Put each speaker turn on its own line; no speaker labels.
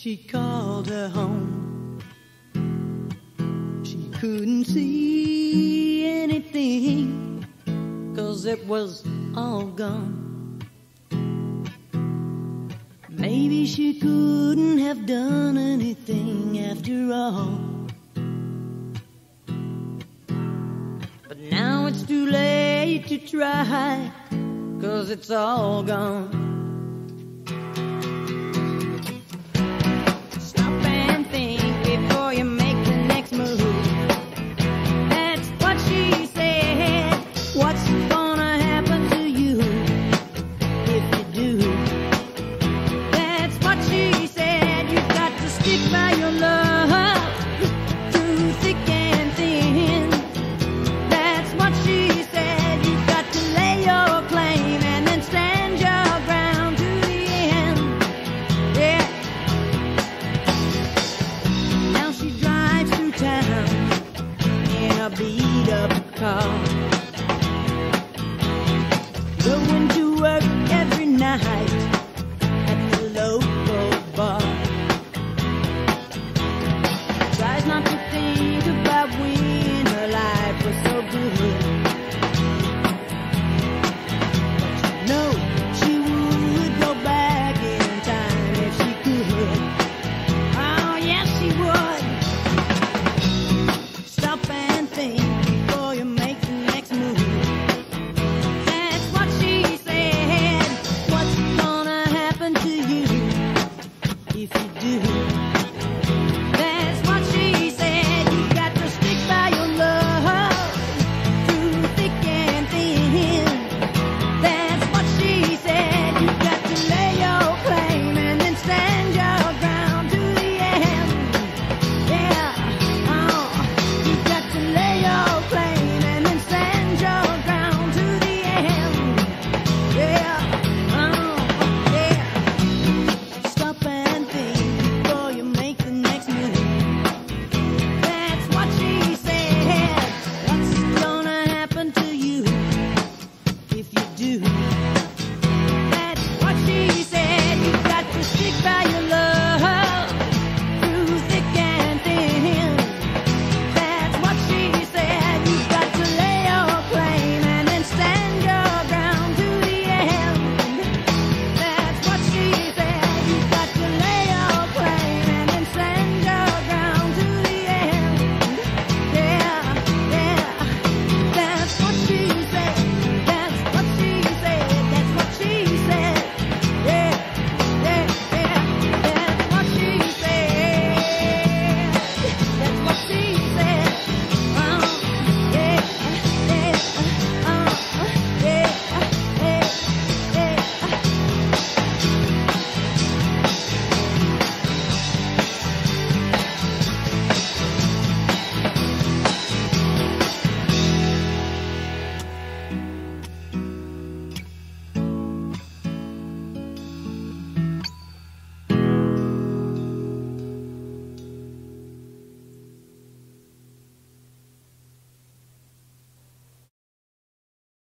She called her home. She couldn't see anything, 'cause it was all gone. Maybe she couldn't have done anything after all. But now it's too late to try, 'cause it's all gone. Stop and think before you make the next move. That's what she said. What's gonna happen to you if you do? That's what she said. You've got to stick by your love.